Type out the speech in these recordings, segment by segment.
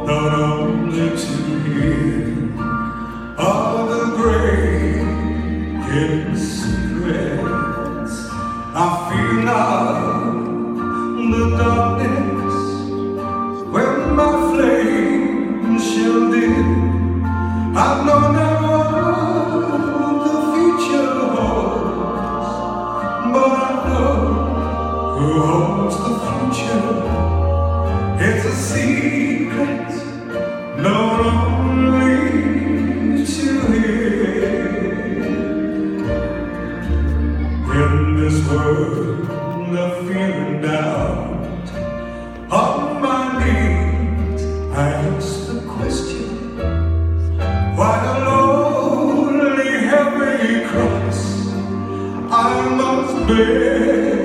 not only to hear all the great hidden secrets. I feel now the darkness when my flame shall dim. I know not what the future holds, but I know who holds the future. It's a secret known only to hear. In this world of fear and doubt, on my knees I ask the question, why a lonely, heavy cross I must bear?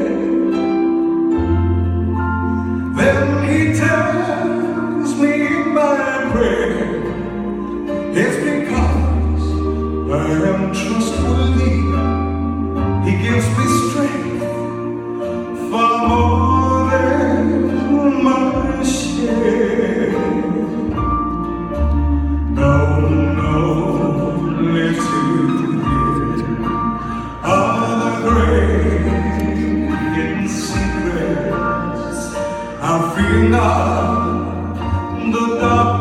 Then he tells me my prayer, it's because I am trustworthy. He gives me strength far more than my share. Known only to hear all the great hidden secrets. I feel now the dark